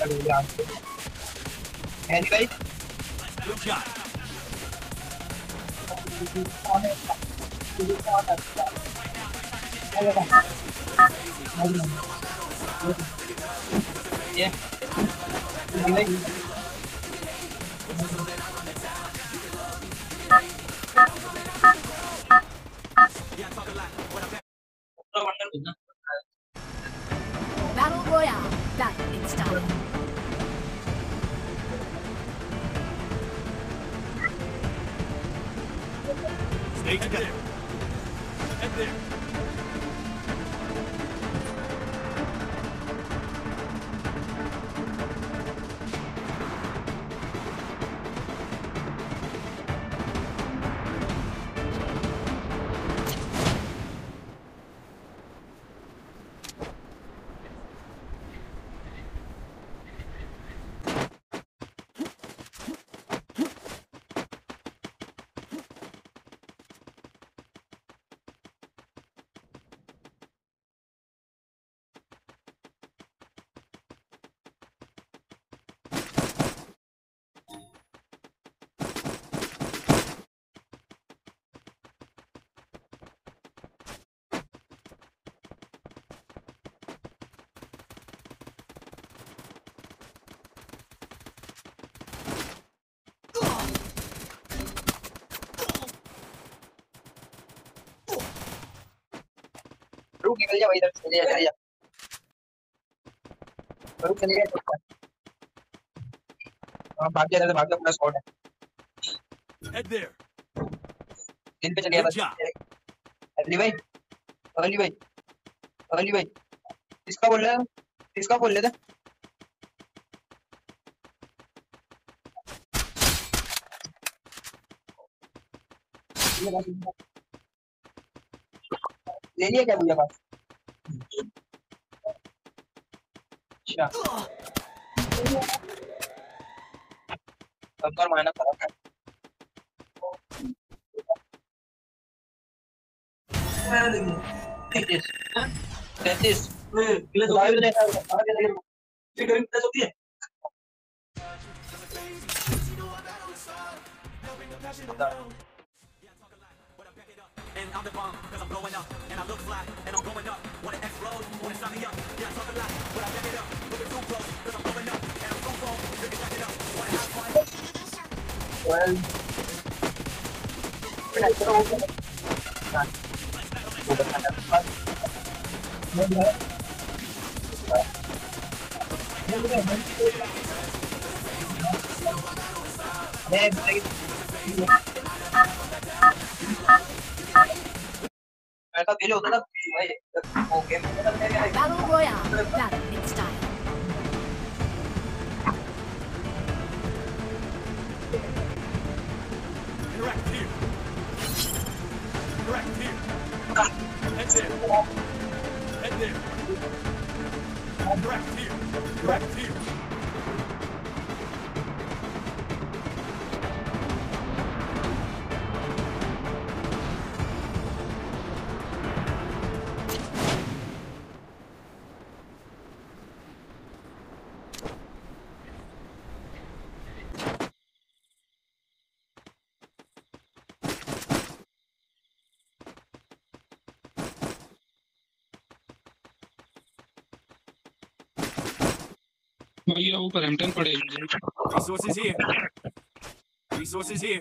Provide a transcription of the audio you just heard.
Anyway, Good shot. yeah. Anyway, Battle Royale. Battle in style. Stay together. Head there. रुक निकल जा भाई इधर चले जा रुक चले जा हां भाग जा अपना स्क्वाड है Head there. दिन पे चले जा Good बस job. अली भाई अली भाई किसका बोल रहा है किसका बोल रहे थे ले लिया क्या भैया पास अच्छा अब तो मारना पड़ा तैतीस And I'm the bomb, cause I'm blowing up. And I look fly, and I'm going up. Wanna explode, wanna sign me up. Yeah, I talk a lot, but I back it up. Moving too close, cause I'm blowing up. And I'm so cold, you can back it up. Wanna have fun? well ऐसा feel होता था भाई वो game Battle Royale. Battle in style. Interact here. Interact here. Head there. Head there. Interact here. Interact here. भैया ऊपर M10 पड़े Resources here. Resources here.